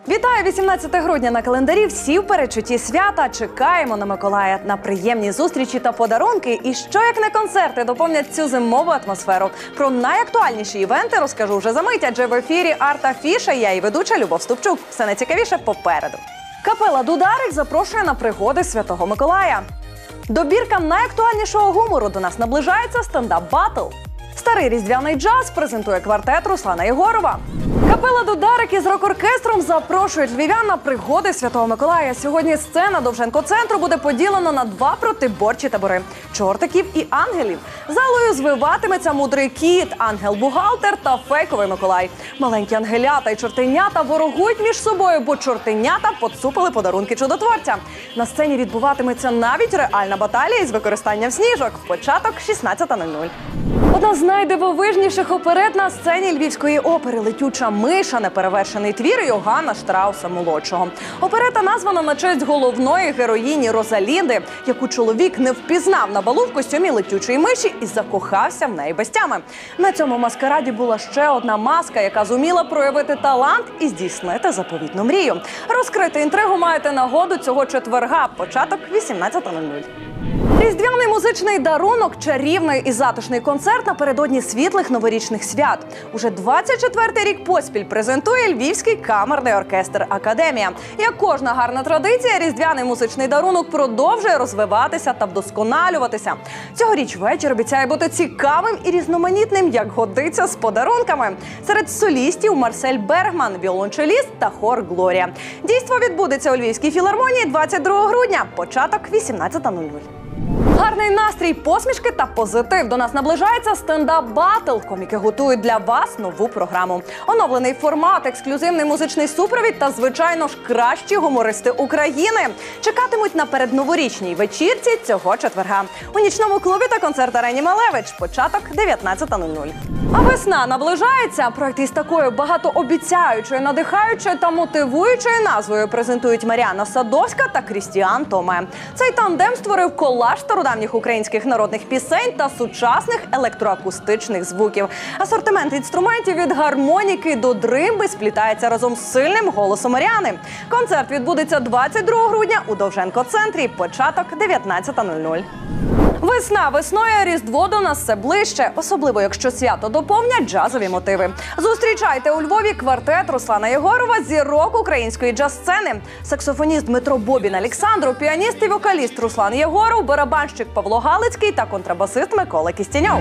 Вітаю! 18 грудня на календарі. Всі в передчутті свята. Чекаємо на Миколая, на приємні зустрічі та подарунки. І що як не концерти доповнять цю зимову атмосферу. Про найактуальніші івенти розкажу вже за мить, адже в ефірі Арт-Афіша я і ведуча Любов Ступчук. Все найцікавіше попереду. Капела Дударик запрошує на пригоди Святого Миколая. Добірка найактуальнішого гумору. До нас наближається стендап-батл. Старий різдвяний джаз презентує квартет Руслана Єгорова. Капела Дударик із рок-оркестром запрошують львів'ян на пригоди Святого Миколая. Сьогодні сцена Довженко-центру буде поділена на два протиборчі табори – чортиків і ангелів. Залою звиватиметься мудрий кіт, ангел-бухгалтер та фейковий Миколай. Маленькі ангелята і чортенята ворогують між собою, бо чортенята поцупили подарунки чудотворця. На сцені відбуватиметься навіть реальна баталія із використанням сніжок. Початок 16:00. Одна з найдивовижніших оперет на сцені Львівської опери «Летюча миша» – неперевершений твір Йоганна Штрауса-молодшого. Оперета названа на честь головної героїні Розалінди, яку чоловік не впізнав на балу в костюмі летючої миші і закохався в неї без тями. На цьому маскараді була ще одна маска, яка зуміла проявити талант і здійснити заповітну мрію. Розкрити інтригу маєте нагоду цього четверга, початок 18:00. Різдвяний музичний дарунок, чарівний і затишний концерт напередодні світлих новорічних свят. Уже 24-й рік поспіль презентує Львівський камерний оркестр «Академія». Як кожна гарна традиція, різдвяний музичний дарунок продовжує розвиватися та вдосконалюватися. Цьогоріч вечір обіцяє бути цікавим і різноманітним, як годиться, з подарунками. Серед солістів Марсель Бергман, віолончеліст та хор «Глорія». Дійство відбудеться у Львівській філармонії 22 грудня, початок 18:00. Гарний настрій, посмішки та позитив. До нас наближається стендап-батл. Коміки готують для вас нову програму. Оновлений формат, ексклюзивний музичний супровід та, звичайно ж, кращі гумористи України. Чекатимуть на передноворічній вечірці цього четверга. У нічному клубі та концерт-арені «Малевич». Початок 19:00. А весна наближається. Проект із такою багатообіцяючою, надихаючою та мотивуючою назвою презентують Мар'яна Садовська та Крістіан Томе. Цей тандем створив колаж стародавніх українських народних пісень та сучасних електроакустичних звуків. Асортимент інструментів від гармоніки до дримби сплітається разом з сильним голосом Мар'яни. Концерт відбудеться 22 грудня у Довженко-центрі, початок 19:00. Весна весною, а Різдво до нас все ближче, особливо якщо свято доповнять джазові мотиви. Зустрічайте у Львові квартет Руслана Єгорова, зірок української джаз-сцени. Саксофоніст Дмитро Бобін Александров, піаніст і вокаліст Руслан Єгоров, барабанщик Павло Галицький та контрабасист Микола Кістєньов.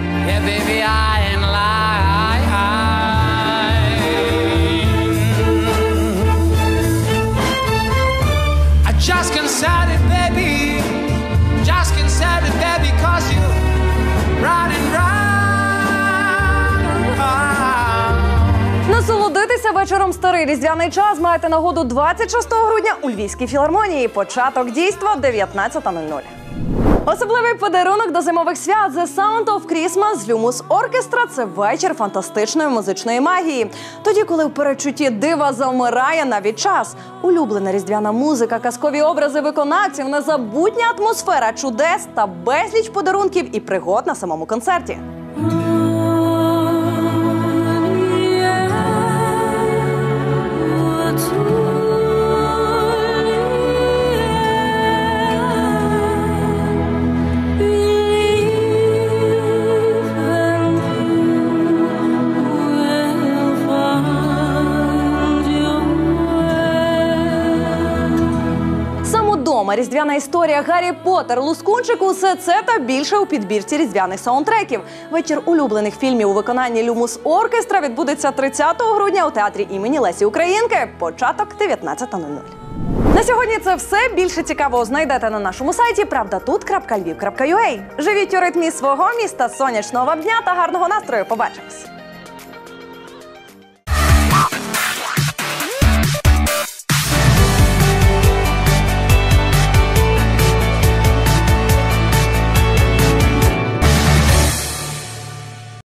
Насолодитися вечором старий різдвяний час маєте нагоду 26 грудня у Львівській філармонії. Початок дійства 19:00. Особливий подарунок до зимових свят – The Sound of Christmas з Lumos Orchestra – це вечір фантастичної музичної магії. Тоді, коли в передчутті дива завмирає навіть час. Улюблена різдвяна музика, казкові образи виконавців, незабутня атмосфера чудес та безліч подарунків і пригод на самому концерті. Різдвяна історія, Гаррі Поттер, Лускунчик – усе це та більше у підбірці різдвяних саундтреків. Вечір улюблених фільмів у виконанні Lumos Orchestra відбудеться 30 грудня у театрі імені Лесі Українки. Початок 19:00. На сьогодні це все. Більше цікавого знайдете на нашому сайті pravdatut.lviv.ua. Живіть у ритмі свого міста, сонячного вам дня та гарного настрою. Побачимось!